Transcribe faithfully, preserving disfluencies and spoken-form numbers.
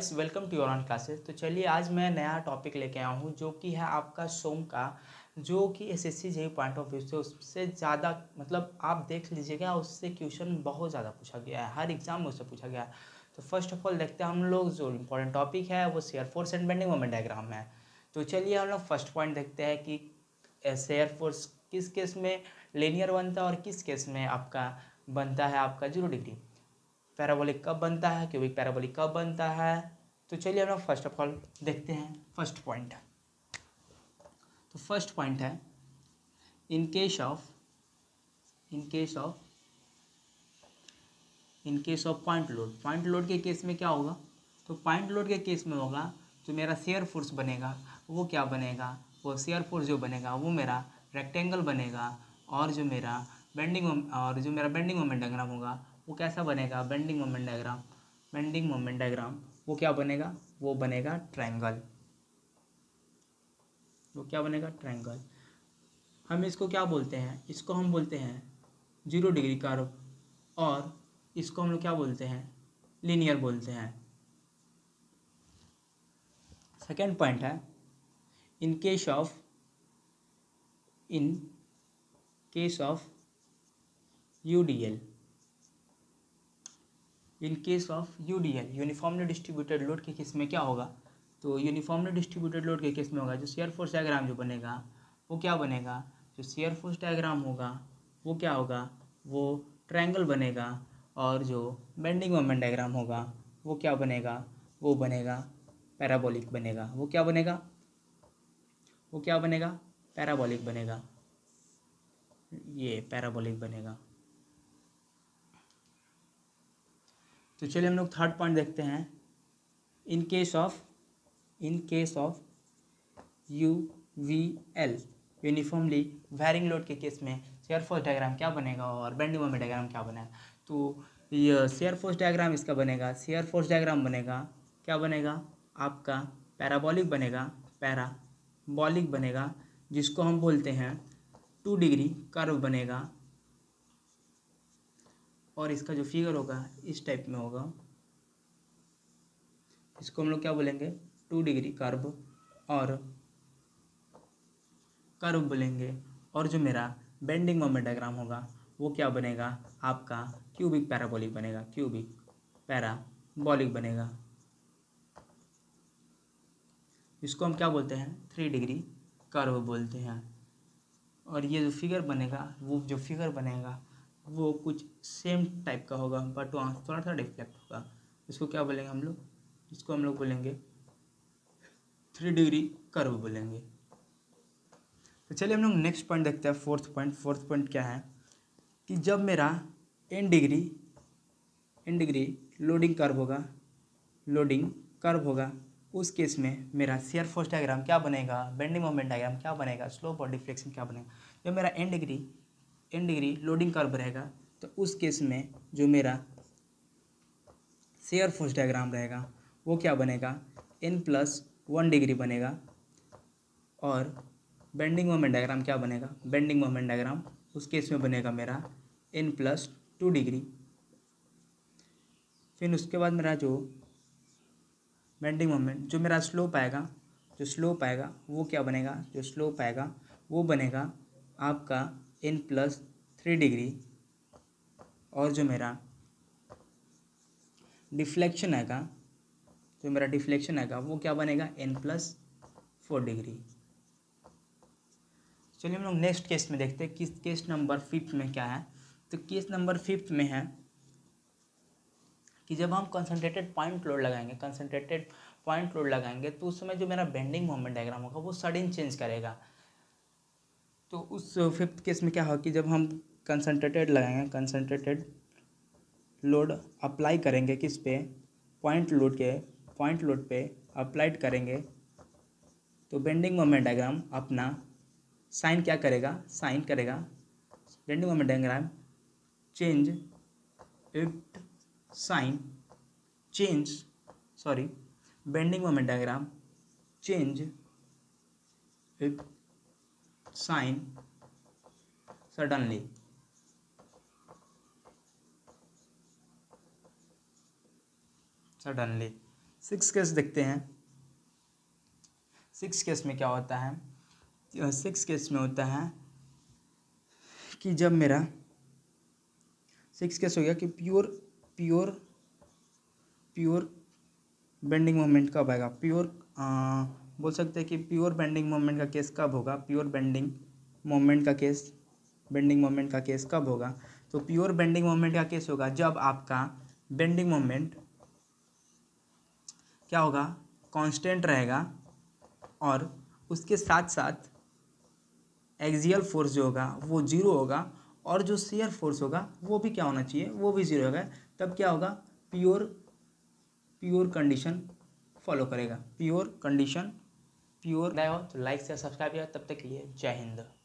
Welcome to your on classes. तो चलिए आज मैं नया टॉपिक लेके आया हूँ जो कि है आपका सोम का, जो कि SSC JEE point of view से उससे ज़्यादा मतलब आप देख लीजिएगा, उससे क्वेश्चन बहुत ज़्यादा पूछा गया है, हर एग्जाम में उससे पूछा गया है। तो फर्स्ट ऑफ ऑल देखते हैं हम लोग, जो इम्पोर्टेंट टॉपिक है वो shear force and bending moment diagram है। तो चलिए हम लोग फर्स्ट पॉइंट देखते हैं कि शेयर फोर्स किस केस में लीनियर बनता है और किस केस में आपका बनता है आपका जीरो डिग्री। पैराबोलिक कब बनता है, क्यूबिक पैराबोलिक कब बनता है। तो चलिए हम लोग फर्स्ट ऑफ ऑल देखते हैं फर्स्ट पॉइंट। तो फर्स्ट पॉइंट है in case of in case of in case of point load. Point load के केस में क्या होगा, तो पॉइंट लोड के केस में होगा जो मेरा शेयर फोर्स बनेगा वो क्या बनेगा, वो शेयर फोर्स जो बनेगा वो मेरा रेक्टेंगल बनेगा। और जो मेरा बेंडिंग और जो मेरा बेंडिंग मोमेंट डायग्राम होगा वो कैसा बनेगा, bending moment diagram bending moment diagram वो क्या बनेगा, वो बनेगा ट्रायंगल। वो क्या बनेगा, ट्रायंगल। हम इसको क्या बोलते हैं, इसको हम बोलते हैं जीरो डिग्री कर्व, और इसको हम लोग क्या बोलते हैं, लीनियर बोलते हैं। सेकेंड पॉइंट है in case of in case of UDL. In case of UDL uniformly distributed load के केस में क्या होगा, तो यूनिफॉर्मली डिस्ट्रीब्यूटेड लोड के केस में होगा जो शेयर फोर्स डायग्राम जो बनेगा वो क्या बनेगा, जो शेयर फोर्स डायग्राम होगा वो क्या होगा, वो ट्रायंगल बनेगा। और जो बेंडिंग मोमेंट डायग्राम होगा वो क्या बनेगा, वो बनेगा पैराबोलिक बनेगा। वो क्या बनेगा, वो क्या बनेगा, पैराबोलिक बनेगा। ये पैराबोलिक बनेगा। तो चलिए हम लोग थर्ड पॉइंट देखते हैं in case of in case of U V L uniformly varying load के केस में शेयर फोर्स डायग्राम क्या बनेगा और बेंडिंग मोमेंट डायग्राम क्या बनेगा। तो ये शेयर फोर्स डायग्राम इसका बनेगा, शेयर फोर्स डायग्राम बनेगा क्या बनेगा आपका पैराबोलिक बनेगा, पैराबोलिक बनेगा, जिसको हम बोलते हैं टू डिग्री कर्व बनेगा। और इसका जो फिगर होगा इस टाइप में होगा, इसको हम लोग क्या बोलेंगे, टू डिग्री कर्व और कर्व बोलेंगे। और जो मेरा बेंडिंग मोमेंट डायग्राम होगा वो क्या बनेगा आपका क्यूबिक पैराबोलिक बनेगा, क्यूबिक पैराबोलिक बनेगा। इसको हम क्या बोलते हैं, थ्री डिग्री कर्व बोलते हैं। और ये जो फिगर बनेगा वो जो फिगर बनेगा वो कुछ सेम टाइप का होगा, बट वहाँ थोड़ा सा डिफ्लेक्ट होगा। इसको क्या बोलेंगे हम लोग, इसको हम लोग बोलेंगे थ्री डिग्री कर्व बोलेंगे। तो चलिए हम लोग नेक्स्ट पॉइंट देखते हैं, फोर्थ पॉइंट। फोर्थ पॉइंट क्या है कि जब मेरा N degree N degree loading curve होगा लोडिंग कर्व होगा उस केस में मेरा शेयर फोर्स डायग्राम क्या बनेगा, बेंडिंग मोमेंट डायग्राम क्या बनेगा, स्लोप और डिफ्लेक्शन क्या बनेगा। जब मेरा N degree N degree loading curve रहेगा तो उस केस में जो मेरा शेयर फोर्स डायग्राम रहेगा वो क्या बनेगा, एन प्लस वन डिग्री बनेगा। और बेंडिंग मोमेंट डायग्राम क्या बनेगा, बेंडिंग मोमेंट डायग्राम उस केस में बनेगा मेरा एन प्लस टू डिग्री। फिर उसके बाद मेरा जो बेंडिंग मोमेंट जो मेरा स्लोप आएगा जो स्लोप आएगा वो क्या बनेगा, जो स्लोप आएगा वो बनेगा आपका एन प्लस थ्री डिग्री। और जो मेरा डिफ्लेक्शन आएगा जो मेरा डिफ्लेक्शन आएगा वो क्या बनेगा, एन प्लस फोर डिग्री। चलिए हम लोग नेक्स्ट केस में देखते हैं, किस केस नंबर फिफ्थ में क्या है। तो केस नंबर फिफ्थ में है कि जब हम कंसंट्रेटेड पॉइंट लोड लगाएंगे कंसंट्रेटेड पॉइंट लोड लगाएंगे तो उस समय जो मेरा बेंडिंग मोमेंट डायग्राम होगा वो सडन चेंज करेगा। तो उस फिफ्थ केस में क्या होगा कि जब हम कंसंट्रेटेड लगाएंगे कंसंट्रेटेड लोड अप्लाई करेंगे किस पे, पॉइंट लोड के पॉइंट लोड पे अप्लाइड करेंगे तो बेंडिंग मोमेंट डायग्राम अपना साइन क्या करेगा, साइन करेगा bending moment diagram change it sign change sorry bending moment diagram change it sign suddenly. Suddenly six case देखते हैं। सिक्स केस में क्या होता है, सिक्स केस में होता है कि जब मेरा सिक्स केस हो गया कि pure pure pure bending moment कब आएगा, प्योर बोल सकते हैं कि प्योर बेंडिंग मोमेंट का केस कब होगा, प्योर बेंडिंग मोमेंट का केस बेंडिंग मोमेंट का केस कब होगा। तो प्योर बेंडिंग मोमेंट का केस होगा जब आपका बेंडिंग मोमेंट क्या होगा, कांस्टेंट रहेगा और उसके साथ साथ एक्सियल फोर्स जो होगा वो जीरो होगा और जो शेयर फोर्स होगा वो भी क्या होना चाहिए, वो भी जीरो होगा। तब क्या होगा, प्योर प्योर कंडीशन फॉलो करेगा, प्योर कंडीशन प्योर। तो लाइक से सब्सक्राइब किया, तब तक के लिए जय हिंद।